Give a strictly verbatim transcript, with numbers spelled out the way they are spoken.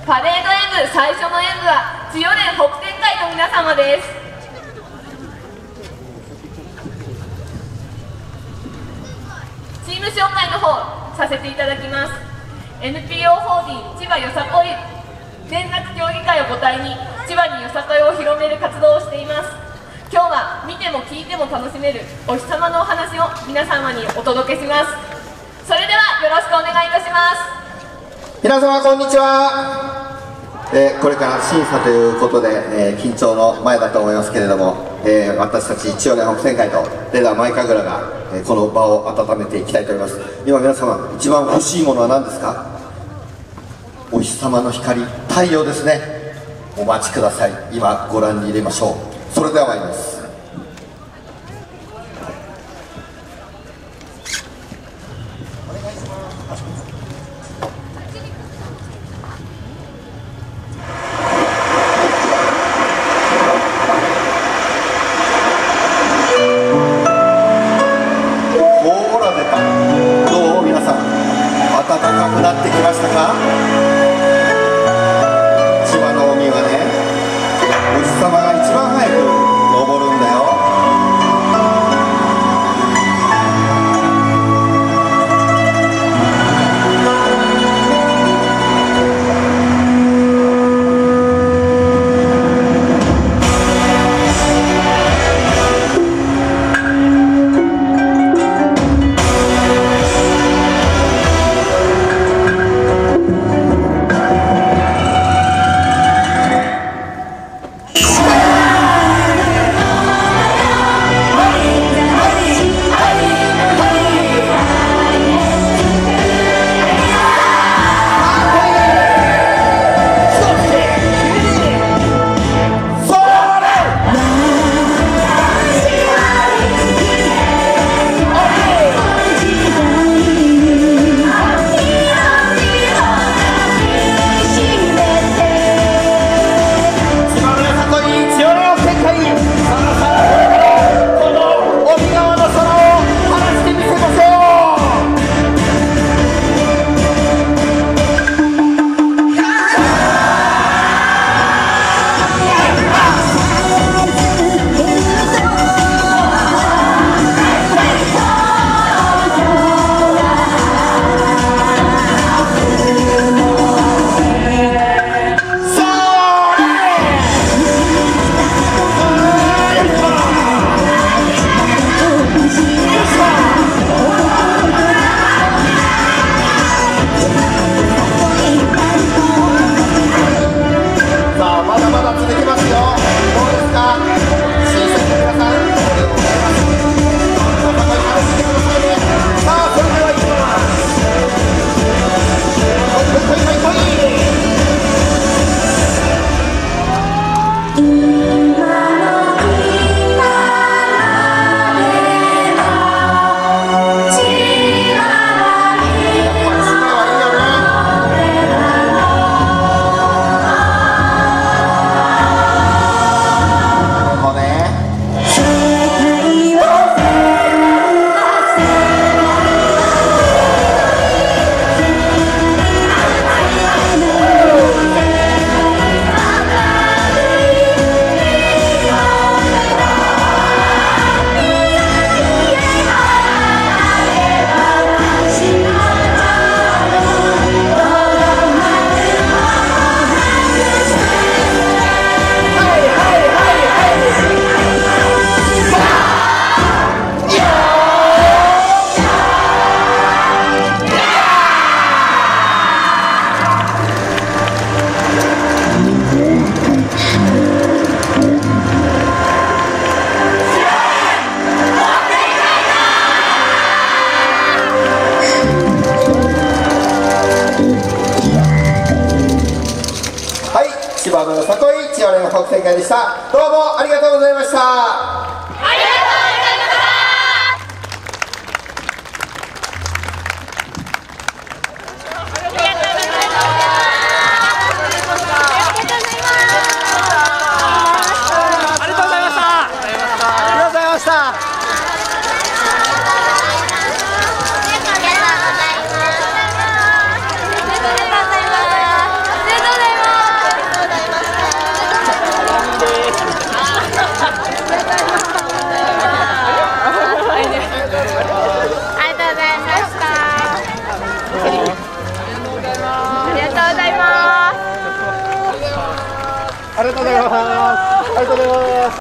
パレード演舞最初の演舞は千代連北天会の皆様です。チーム紹介の方させていただきます。 エヌピーオー 法人千葉よさこい伝達協議会を母体に千葉によさこいを広める活動をしています。今日は見ても聞いても楽しめるお日様のお話を皆様にお届けします。それではよろしくお願いいたします。 皆様こんにちは。えー、これから審査ということで、えー、緊張の前だと思いますけれども、えー、私たち千代連北天会とレーダーマイカグラが、えー、この場を温めていきたいと思います。今皆様一番欲しいものは何ですか？お日様の光、太陽ですね。お待ちください。今ご覧に入れましょう。それでは参ります。なってきましたか？千葉の海はね、お日様が一番早く昇るんだよ。千葉のよさこい千代連北天会でした。どうもありがとうございました。 ありがとうございました。ありがとうございます。 ありがとうございます。ありがとうございます。